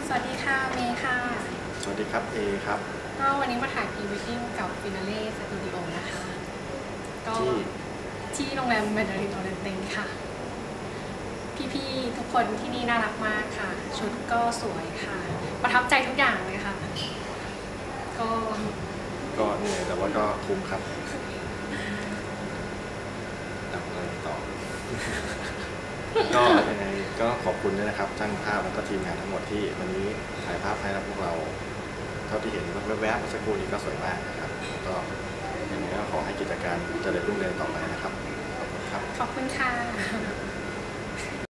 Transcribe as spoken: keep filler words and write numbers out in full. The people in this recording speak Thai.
สวัสดีค่ะเมย์ค่ะสวัสดีครับเอครับก็วันนี้มาถ่ายพรีเวดดิ้งกับฟินาเล่สตูดิโอนะคะก็ที่โรงแรมแมนดารินออเรนเตนค่ะพี่ๆทุกคนที่นี่น่ารักมากค่ะชุดก็สวยค่ะประทับใจทุกอย่างเลยค่ะก็ก็เหนื่อยแต่ว่าก็คุ้มครับทำอะไรต่อ ก็ยังไงก็ขอบคุณด้วยนะครับช่างภาพแล้วก็ทีมงานทั้งหมดที่วันนี้ถ่ายภาพให้พวกเราเท่าที่เห็นแวบๆเมื่อสักครู่นี้ก็สวยมากนะครับก็ยังไงก็ขอให้กิจการเจริญรุ่งเรืองต่อไปนะครับขอบคุณครับขอบคุณค่ะ